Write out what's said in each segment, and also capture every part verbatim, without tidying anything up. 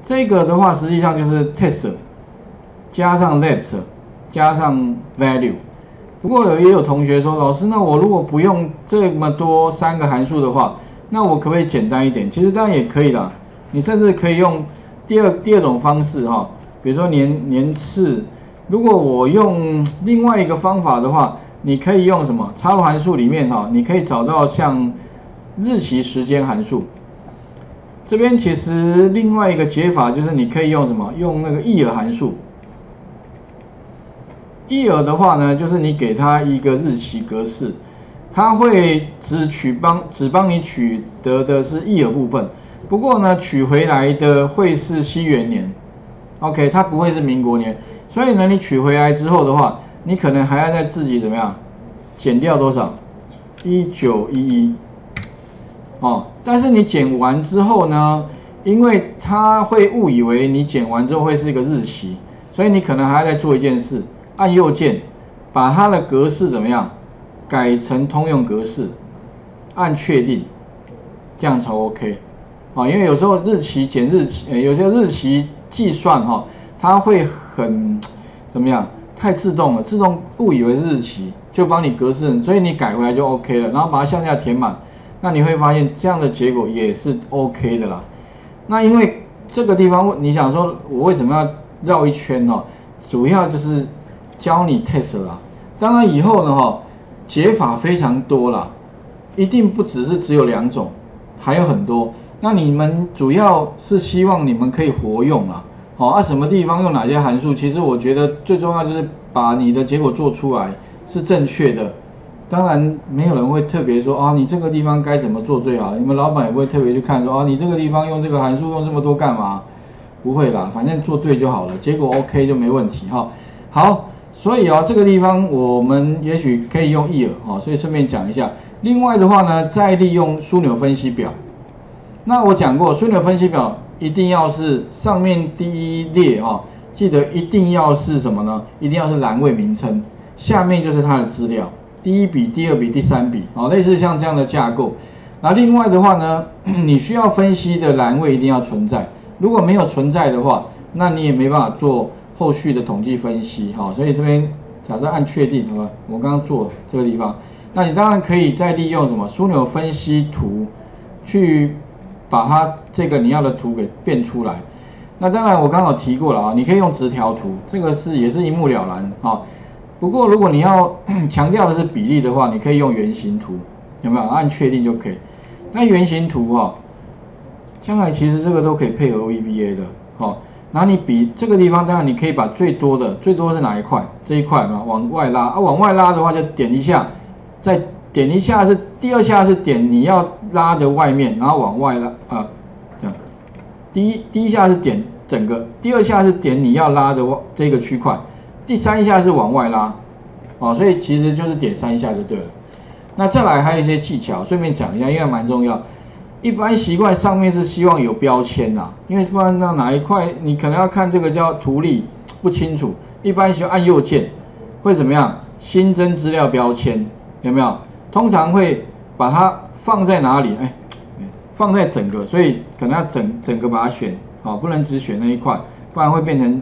这个的话实际上就是 test 加上 left 加上 value。不过有也有同学说，老师，那我如果不用这么多三个函数的话，那我可不可以简单一点？其实当然也可以啦，你甚至可以用第二第二种方式哈，比如说年年次。如果我用另外一个方法的话，你可以用什么？插入函数里面哈，你可以找到像日期时间函数。这边其实另外一个解法就是你可以用什么？用那个 year 函数。year 的话呢，就是你给它一个日期格式，它会只取帮只帮你取得的是 year 部分，不过呢取回来的会是西元年 ，OK， 它不会是民国年，所以呢你取回来之后的话，你可能还要再自己怎么样减掉多少？一九一一，哦，但是你减完之后呢，因为它会误以为你减完之后会是一个日期，所以你可能还要再做一件事。按右键，把它的格式怎么样改成通用格式，按确定，这样才 OK 啊。因为有时候日期减日期，呃，有些日期计算哈，它会很怎么样，太自动了，自动误以为是日期，就帮你格式，所以你改回来就 OK 了，然后把它向下填满，那你会发现这样的结果也是 OK 的啦。那因为这个地方你想说，我为什么要绕一圈呢？主要就是教你 test 啦，当然以后呢哈，解法非常多啦，一定不只是只有两种，还有很多。那你们主要是希望你们可以活用啦，好啊，什么地方用哪些函数？其实我觉得最重要就是把你的结果做出来是正确的。当然没有人会特别说啊，你这个地方该怎么做最好？你们老板也不会特别去看说啊，你这个地方用这个函数用这么多干嘛？不会啦，反正做对就好了，结果 OK 就没问题哈。好。所以啊，这个地方我们也许可以用 year 啊，所以顺便讲一下。另外的话呢，再利用枢纽分析表。那我讲过，枢纽分析表一定要是上面第一列哈，记得一定要是什么呢？一定要是栏位名称，下面就是它的资料，第一笔、第二笔、第三笔啊，类似像这样的架构。那另外的话呢，你需要分析的栏位一定要存在，如果没有存在的话，那你也没办法做后续的统计分析，哈，所以这边假设按确定，好吧，我刚刚做这个地方，那你当然可以再利用什么枢纽分析图，去把它这个你要的图给变出来。那当然我刚好提过了啊，你可以用直条图，这个是也是一目了然啊。不过如果你要强调的是比例的话，你可以用圆形图，有没有？按确定就可以。那圆形图哈，将来其实这个都可以配合 V B A 的，好。然后你比这个地方，当然你可以把最多的最多是哪一块？这一块嘛，往外拉啊，往外拉的话就点一下，再点一下是第二下是点你要拉的外面，然后往外拉啊，这样。第一第一下是点整个，第二下是点你要拉的这个区块，第三下是往外拉，哦，所以其实就是点三下就对了。那再来还有一些技巧，顺便讲一下，因为蛮重要。一般习惯上面是希望有标签呐，因为不然那哪一块你可能要看这个叫图例不清楚，一般喜欢按右键会怎么样？新增资料标签有没有？通常会把它放在哪里？哎，放在整个，所以可能要整整个把它选好，不能只选那一块，不然会变成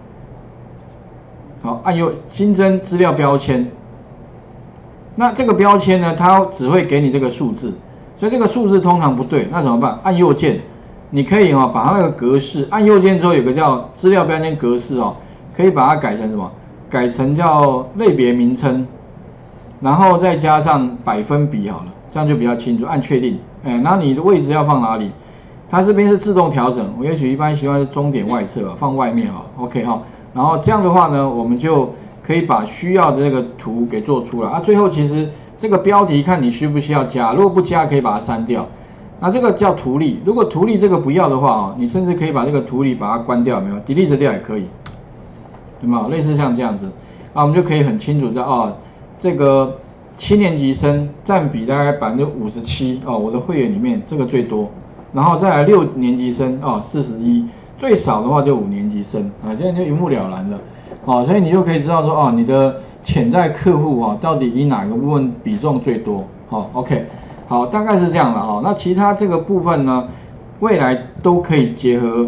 好按右新增资料标签。那这个标签呢，它只会给你这个数字。所以这个数字通常不对，那怎么办？按右键，你可以哈、哦、把它那个格式按右键之后有个叫资料标签格式哦，可以把它改成什么？改成叫类别名称，然后再加上百分比好了，这样就比较清楚。按确定，哎，然后你的位置要放哪里？它这边是自动调整，我也许一般习惯是中点外侧放外面好了 ，OK 哈。然后这样的话呢，我们就可以把需要的这个图给做出来啊。最后其实。这个标题看你需不需要加，如果不加可以把它删掉。那这个叫图例，如果图例这个不要的话啊，你甚至可以把这个图例把它关掉，有没有 ？delete 掉也可以，有没有？类似像这样子，啊，我们就可以很清楚知道哦，这个七年级生占比大概百分之五十七哦，我的会员里面这个最多，然后再来六年级生啊四十一，最少的话就五年级生啊，这样就一目了然了，哦，所以你就可以知道说哦，你的潜在客户啊，到底以哪个部分比重最多？好、哦、，OK， 好，大概是这样的哈、哦。那其他这个部分呢，未来都可以结合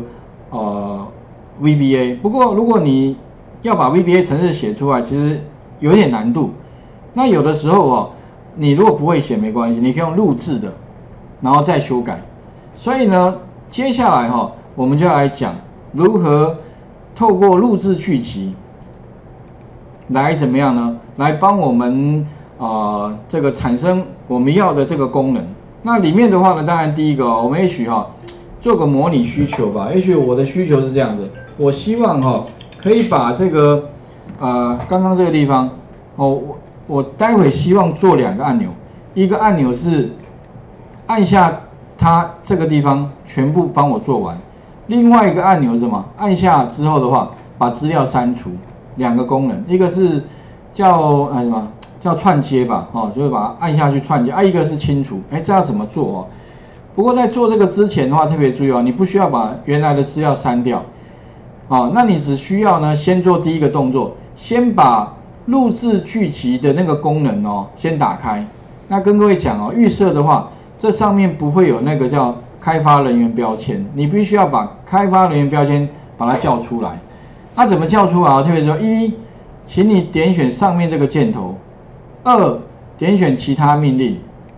呃 V B A。不过如果你要把 V B A 程式写出来，其实有点难度。那有的时候哦，你如果不会写没关系，你可以用录制的，然后再修改。所以呢，接下来哈、哦，我们就要来讲如何透过录制剧集来怎么样呢？来帮我们啊、呃、这个产生我们要的这个功能。那里面的话呢，当然第一个、哦、我们也许哈做个模拟需求吧。也许我的需求是这样的，我希望哈、哦、可以把这个呃刚刚这个地方哦，我我待会希望做两个按钮，一个按钮是按下它这个地方全部帮我做完，另外一个按钮是什么？按下之后的话，把资料删除。两个功能，一个是叫哎什么叫串接吧，哦，就是把它按下去串接，啊，一个是清除，哎，这要怎么做哦？不过在做这个之前的话，特别注意哦，你不需要把原来的资料删掉，哦，那你只需要呢，先做第一个动作，先把录制剧集的那个功能哦，先打开。那跟各位讲哦，预设的话，这上面不会有那个叫开发人员标签，你必须要把开发人员标签把它叫出来。那怎么叫出来？特别说，一，请你点选上面这个箭头；二，点选其他命令，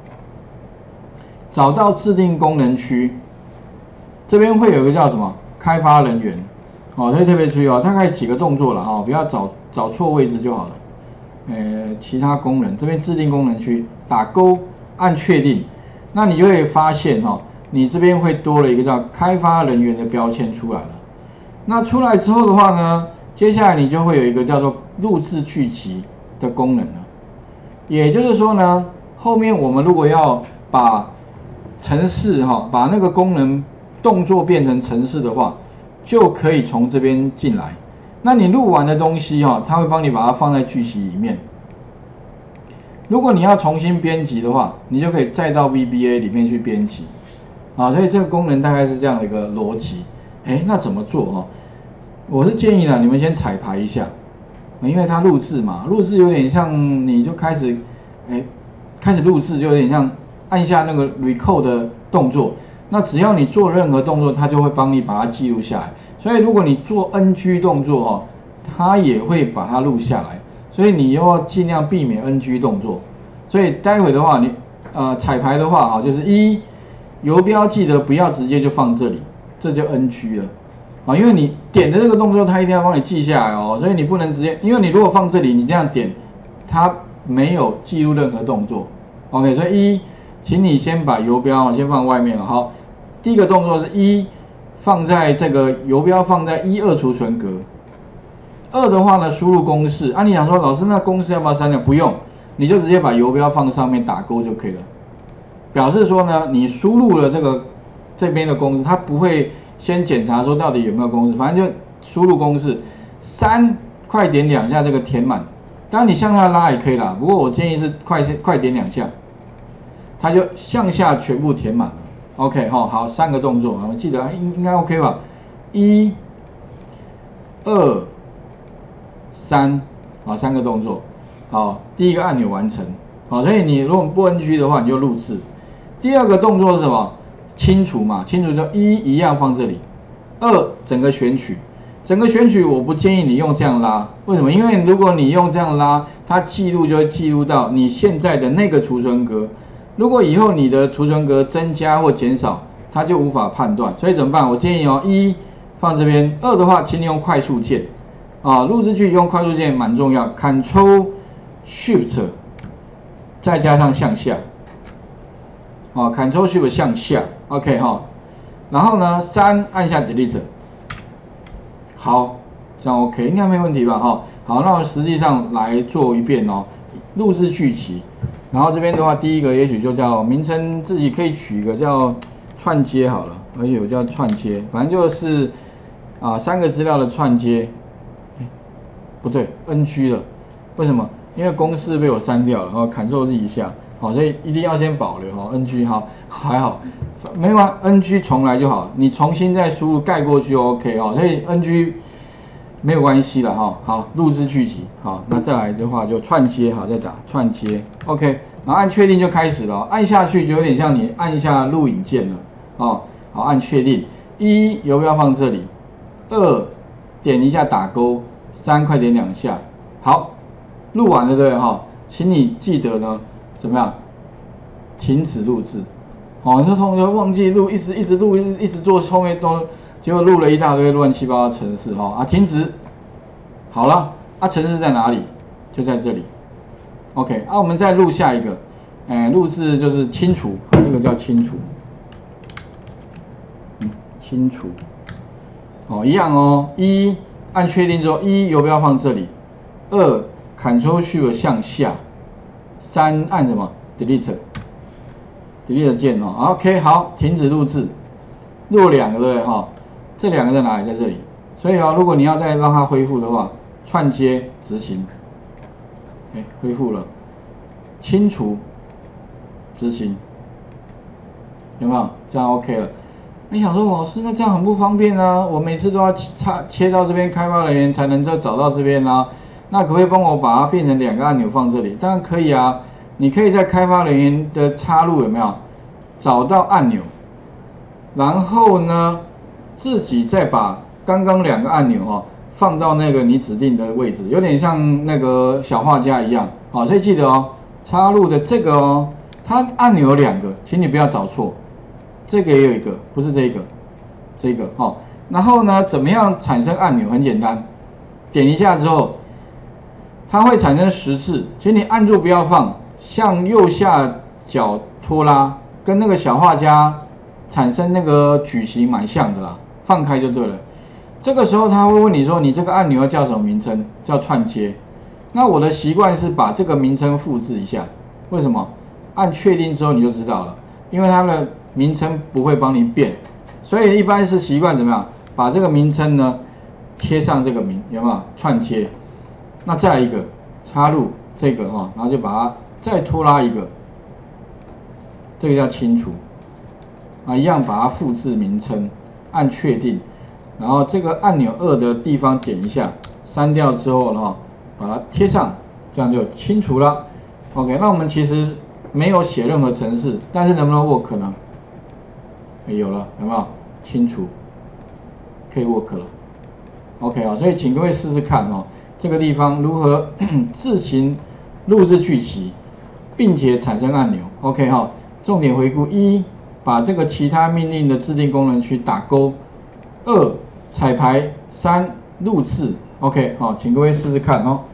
找到制定功能区，这边会有一个叫什么开发人员，哦，所以特别注意哦，大概几个动作了哈、哦，不要找找错位置就好了。呃，其他功能这边制定功能区打勾，按确定，那你就会发现哈、哦，你这边会多了一个叫开发人员的标签出来了。那出来之后的话呢，接下来你就会有一个叫做录制剧集的功能了。也就是说呢，后面我们如果要把程式哈，把那个功能动作变成程式的话，就可以从这边进来。那你录完的东西哈，它会帮你把它放在剧集里面。如果你要重新编辑的话，你就可以再到 V B A 里面去编辑。啊，所以这个功能大概是这样的一个逻辑。哎，那怎么做哦？我是建议呢，你们先彩排一下，因为它录制嘛，录制有点像你就开始，哎，开始录制就有点像按下那个 record 的动作。那只要你做任何动作，它就会帮你把它记录下来。所以如果你做 N G 动作哦，它也会把它录下来。所以你要尽量避免 N G 动作。所以待会的话，你呃彩排的话啊，就是一游标记得不要直接就放这里。这就 N G 了，啊，因为你点的这个动作，它一定要帮你记下来哦，所以你不能直接，因为你如果放这里，你这样点，它没有记录任何动作 ，OK， 所以一，请你先把游标先放外面了，好，第一个动作是一，放在这个游标放在一二储存格，二的话呢，输入公式，啊，你想说老师那公式要不要删掉？不用，你就直接把游标放上面打勾就可以了，表示说呢，你输入了这个。这边的公式，它不会先检查说到底有没有公式，反正就输入公式，三快点两下这个填满，当然你向下拉也可以啦，不过我建议是快快点两下，它就向下全部填满了。OK 哈，好，三个动作，我记得应应该 OK 吧？一、二、三，好，三个动作，好，第一个按钮完成，好，所以你如果不 N G 的话，你就录制。第二个动作是什么？清除嘛，清除就一一样放这里，二整个选取，整个选取我不建议你用这样拉，为什么？因为如果你用这样拉，它记录就会记录到你现在的那个储存格，如果以后你的储存格增加或减少，它就无法判断，所以怎么办？我建议哦，一放这边，二的话，请你用快速键，啊，录制句用快速键蛮重要 ，Control Shift 再加上向下。哦 ，Ctrl Shift 向下 ，OK 哈、哦，然后呢，三按下 Delete， 好，这样 OK， 应该没问题吧？哈、哦，好，那我实际上来做一遍哦，录制剧集，然后这边的话，第一个也许就叫名称，自己可以取一个叫串接好了，而且有叫串接，反正就是啊三个资料的串接，不对 ，N G 了，为什么？因为公式被我删掉了，然后 Ctrl Z 一下。好，所以一定要先保留哈 ，N G 好，还好，没关 N G 重来就好，你重新再输入盖过去 OK 哈，所以 N G 没有关系了哈。好，录制剧集，好，那再来的话就串接，好，再打串接 OK， 然后按确定就开始了，按下去就有点像你按一下录影键了，哦，好，按确定，一游标放这里， 二点一下打勾，三快点两下。好，录完了对不对哈？请你记得呢，怎么样？停止录制。哦，那同学忘记录，一直一直录，一直一直做后面都，结果录了一大堆乱七八糟的程式哈啊，停止。好了，啊，程式在哪里？就在这里。OK， 啊，我们再录下一个，哎，录制就是清除，这个叫清除。嗯，清除。哦，一样哦。一按确定之后，一游标放这里。二 Ctrl Shift 向下。三按什么 ？Delete。Delete 键哦。OK， 好，停止录制。录两个对不对哈？这两个在哪里？在这里。所以啊，如果你要再让它恢复的话，串接执行。哎，恢复了。清除。执行。有没有？这样 OK 了。你想说老师，那这样很不方便啊！我每次都要插切到这边开发人员才能再找到这边啊。那可不可以帮我把它变成两个按钮放这里？当然可以啊。你可以在开发人员的插入有没有找到按钮，然后呢自己再把刚刚两个按钮哦放到那个你指定的位置，有点像那个小画家一样。好，所以记得哦，插入的这个哦，它按钮有两个，请你不要找错。这个也有一个，不是这个，这个哦。然后呢，怎么样产生按钮？很简单，点一下之后，它会产生十次，请你按住不要放，向右下角拖拉，跟那个小画家产生那个矩形蛮像的啦，放开就对了。这个时候他会问你说，你这个按钮要叫什么名称？叫串接。那我的习惯是把这个名称复制一下，为什么？按确定之后你就知道了，因为它的名称不会帮你变，所以一般是习惯怎么样？把这个名称呢贴上这个名，有没有串接？那再来一个插入这个哈，然后就把它再拖拉一个，这个叫清除啊，一样把它复制名称，按确定，然后这个按钮二的地方点一下，删掉之后呢，把它贴上，这样就清除了。OK， 那我们其实没有写任何程式，但是能不能 work 呢？有了，有没有清除？可以 work 了。OK 啊，所以请各位试试看哦，这个地方如何自行录制剧集，并且产生按钮。OK 哈，重点回顾：一，把这个其他命令的制定功能区打勾；二，彩排；三，录制。OK 好，请各位试试看哦。